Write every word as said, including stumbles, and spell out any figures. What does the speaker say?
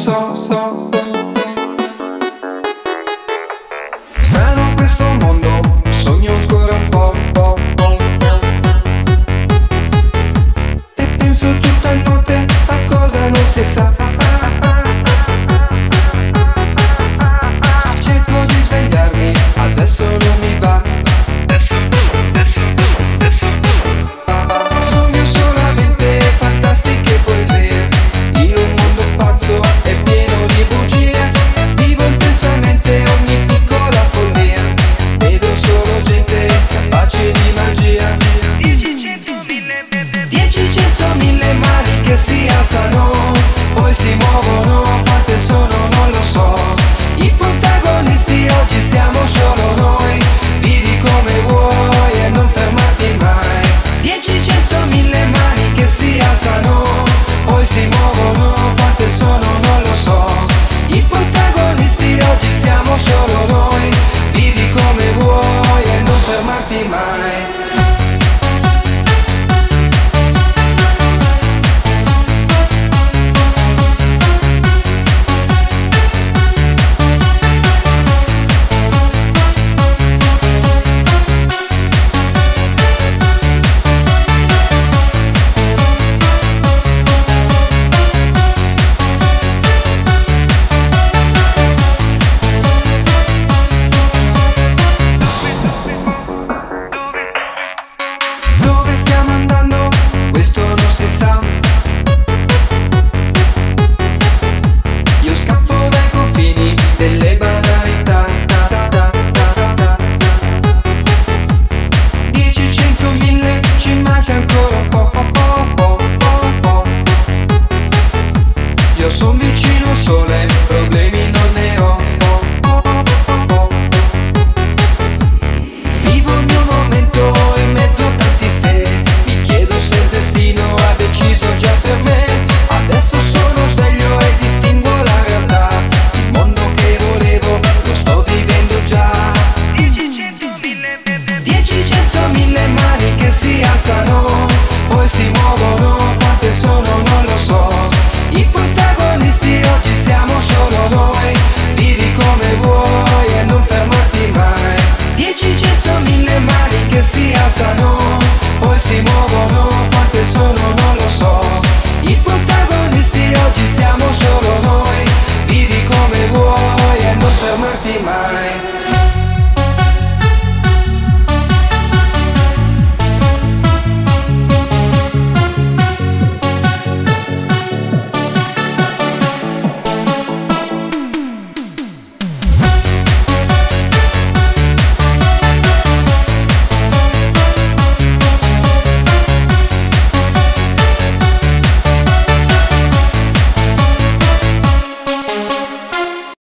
so, so. Strano questo mondo, sogno ancora un po', po', po'. E penso tutta notte a cosa non si sa. Cerco di svegliarmi, adesso non mi va. Adesso, adesso, adesso. Sogno solamente fantastiche poesie. In un mondo pazzo e pieno di bugie. Vivo intensamente ogni piccola follia. Vedo solo gente capace di magia. Dieci, cento, mille, dieci, cento, mille mani che si alzano, poi si muovono. Quante sono non lo so. I protagonisti oggi siamo solo noi. Vivi come vuoi e non fermarti mai. Dieci, cento, mille mani che si alzano, poi si muovono. Quante sono non lo so. I protagonisti oggi siamo solo noi. Vivi come vuoi e non fermarti mai. Dove stiamo andando? Questo non si sa. Io scappo dai confini delle banalità. Dieci, cento, mille, ci manca ancora un po', po', po', po', po', po'. Io son vicino al sole, problemi non ne ho.